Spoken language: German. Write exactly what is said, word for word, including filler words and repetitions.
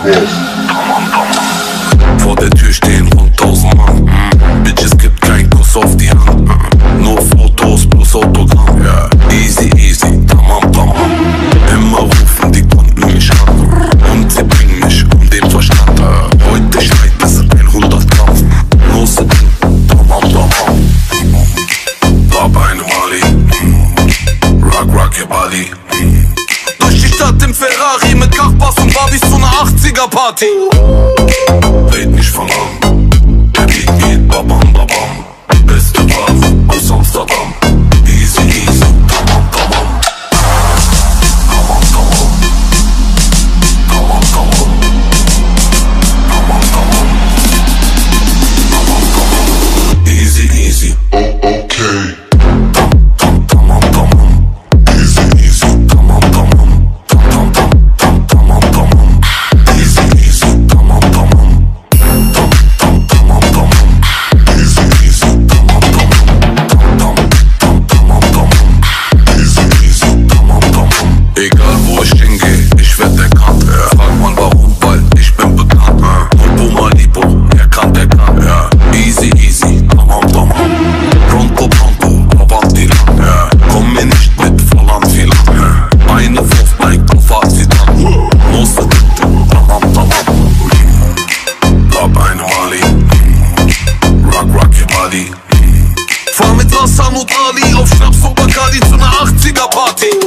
Vor der Tür stehen rund tausend Mann. mm. Bitches gibt kein Kuss auf die Hand. mm. Nur Fotos plus Autogramm. yeah. Easy, easy, tamam, tamam. Immer rufen die Kunden mich an. Und sie bringen mich um den Verstand. äh. Heute schneit es hundert Gramm. Nur sie trinken, tamam, tamam. Hab eine Mali. mm. Rock, rock your body. mm. Durch die Stadt im Ferrari mit Kachbass und Barbies zu einer achtziger Party. Red nicht von an, der Beat geht babam babam. Beste Waffe aus Amsterdam. Easy easy, tamam tamam. Tamam tamam. Tamam tamam. Tamam tamam. Tamam tamam. Easy easy. Oh okay. Tam tam tamam tamam. Easy easy. Tamam tamam. Tam tam tam tam tamam tamam. Easy easy. Tamam tamam. Tam tam tamam tamam. Easy easy. Tamam tamam. Tam tam tamam tamam. Easy easy. Tamam tamam. Egal wo ich hingehe, ich werd erkannt. ja. Frag mal warum, weil ich bin bekannt. ja. Und Buma Lipo, er kann, der kann. ja. Easy easy. Tamam tamam. Pronto pronto, avanti lang. ja. Komm mir nicht mit, verlangt viel lang. ja. Eine Wurfbike, dann fahrt sie dann. Muss der Dritte, tamam tamam. Hab eine Mali. Rock, rock your body. Fahr mit Wasser und Ali auf Schnaps und Bacardi zu einer achtziger Party.